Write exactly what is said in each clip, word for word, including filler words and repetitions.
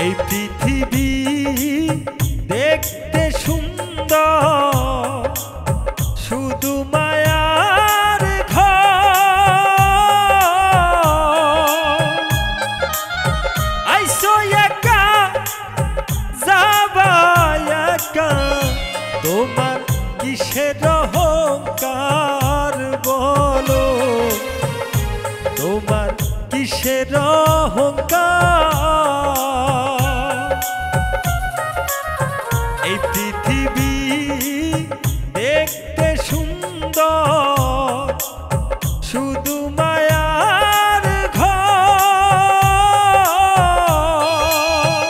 এই পৃথিবী দেখতে সুন্দর, শুধু মায়ার ঘর। আইসো একা যাবা একা, তোমার কিসের অহংকার বলো, তোমার কিসের অহংকার। এই পৃথিবী দেখতে সুন্দর, শুধু মায়ার ঘর।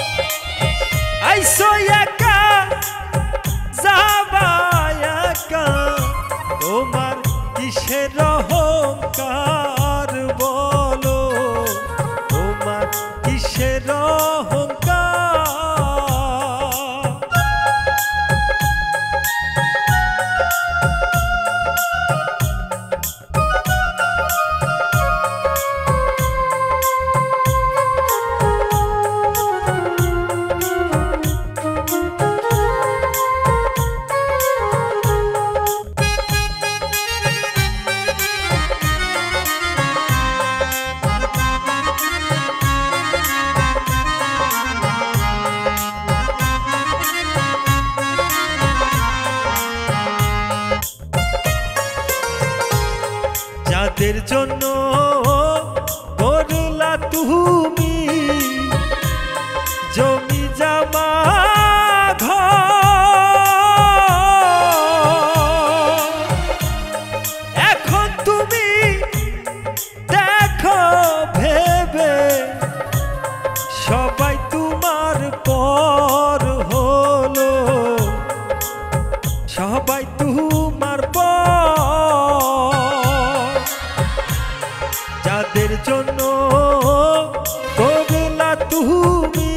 আইসো একা যাবা একা, তোমার কিসের অহংকার বলো, তোমার কিসের অহংকার। যাদের জন্য করলা তুমি জমি জমা ঘর, এখন তুমি দেখো ভেবে সবাই তোমার পর হলো, সবাই তোমার পর। যাদের জন্য করলা তুমি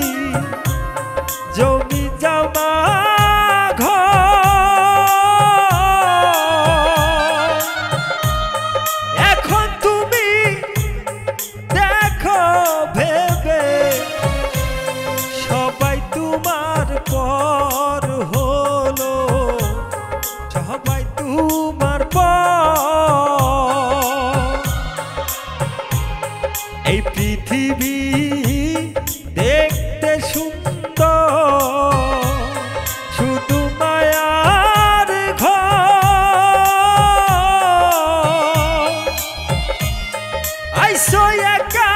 জমি জমা ঘর, এখন তুমি দেখো ভেবে সবাই তোমার পর হলো, সবাই তোমার পর। এই পৃথিবী দেখতে সুন্দর, শুধু মায়ার ঘর। আইসো একা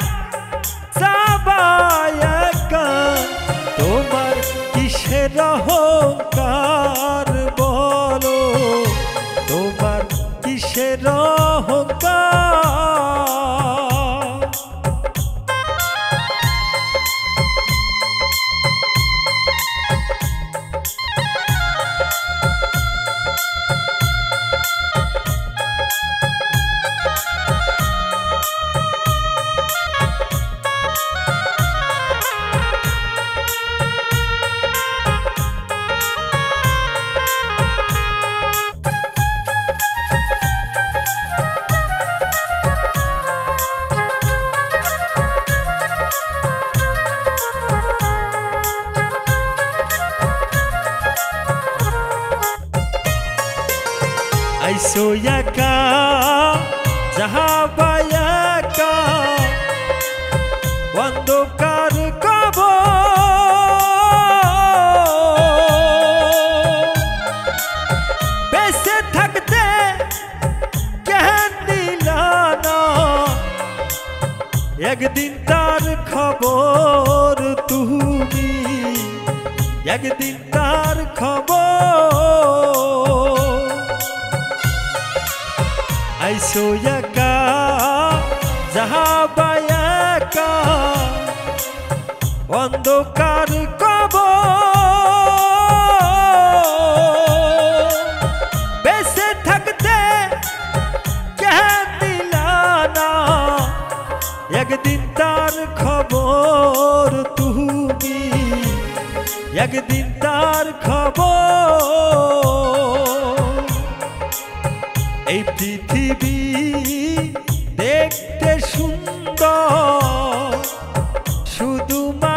যাবা একা, তোমার কিসের অহংকার বলো, তোমার কিসের অহংকার। আইসো একা যাবা একা, অন্ধকার কবর। বেঁচে থাকতে কেন নিলা না, একদিন তার খবর তুমি, একদিন তার খবর। আইসো একা যাবা একা, অন্ধকার কবর। বেঁচে থাকতে কেন দিলা না, একদিন তার খবর তুমি, একদিন তার খবর। এই পৃথিবী দেখতে সুন্দর, শুধু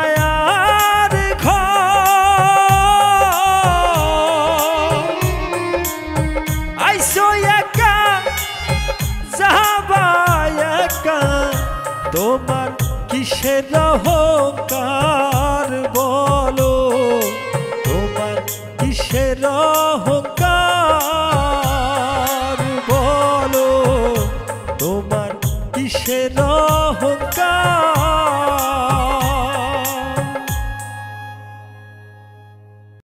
তোমার কিসের অহংকার বলো, তোমার কিসের অহংকার বলো, তোমার কিসের অহংকার।